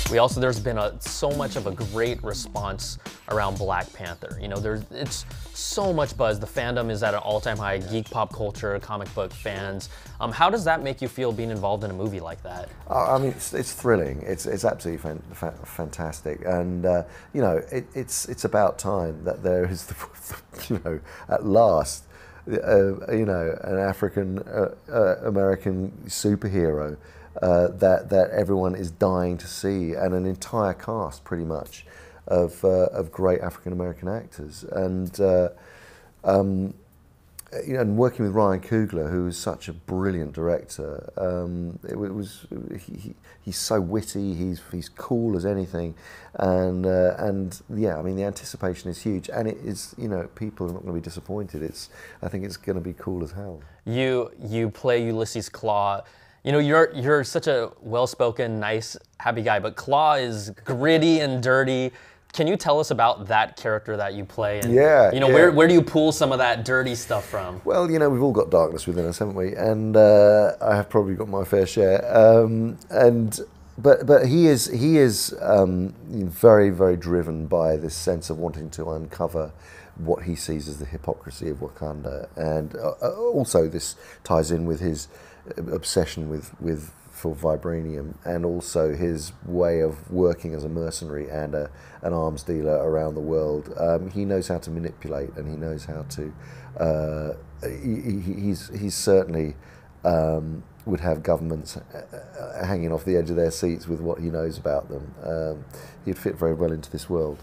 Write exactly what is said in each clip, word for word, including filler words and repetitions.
We also, there's been a, so much of a great response around Black Panther. You know, there's, it's so much buzz. The fandom is at an all-time high, geek pop culture, comic book fans. Um, how does that make you feel being involved in a movie like that? Uh, I mean, it's, it's thrilling. It's, it's absolutely fan, fa fantastic. And, uh, you know, it, it's, it's about time that there is, the, you know, at last, uh, you know, an African uh, uh, American superhero Uh, that that everyone is dying to see, and an entire cast, pretty much, of uh, of great African American actors, and uh, um, you know, and working with Ryan Coogler, who is such a brilliant director. Um, it, it was he, he, he's so witty, he's he's cool as anything, and uh, and yeah, I mean the anticipation is huge, and it is, you know, people are not going to be disappointed. It's I think it's going to be cool as hell. You you play Ulysses Claw. You know, you're you're such a well-spoken, nice, happy guy, but Claw is gritty and dirty. Can you tell us about that character that you play? And, yeah. You know, yeah. where where do you pull some of that dirty stuff from? Well, you know, we've all got darkness within us, haven't we? And uh, I have probably got my fair share. Um, and but but he is he is um, very very driven by this sense of wanting to uncover what he sees as the hypocrisy of Wakanda, and uh, also this ties in with his obsession with, with for vibranium, and also his way of working as a mercenary and a, an arms dealer around the world. Um, he knows how to manipulate, and he knows how to. Uh, he, he's he's certainly um, would have governments hanging off the edge of their seats with what he knows about them. Um, he'd fit very well into this world.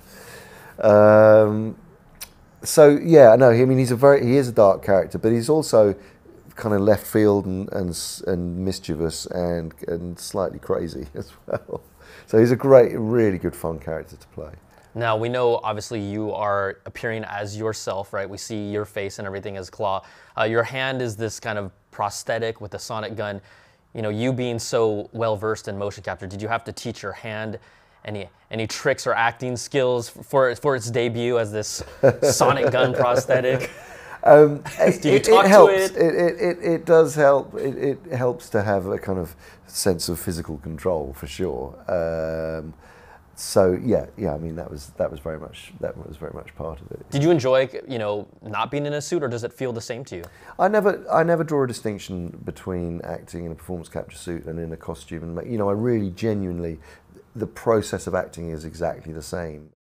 Um, so yeah, no, I mean he's a very he is a dark character, but he's also kind of left field and, and and mischievous and and slightly crazy as well. So he's a great, really good, fun character to play. Now, we know obviously you are appearing as yourself, right? We see your face and everything as Claw. Uh, your hand is this kind of prosthetic with a sonic gun. You know, you being so well versed in motion capture, did you have to teach your hand any any tricks or acting skills for for its debut as this sonic gun prosthetic? Um, Do you it, talk it to helps. it? It, it, it, it does help. It, it helps to have a kind of sense of physical control, for sure. Um, so yeah, yeah. I mean, that was that was very much that was very much part of it. Did you enjoy, you know, not being in a suit, or does it feel the same to you? I never I never draw a distinction between acting in a performance capture suit and in a costume, and you know, I really genuinely, the process of acting is exactly the same.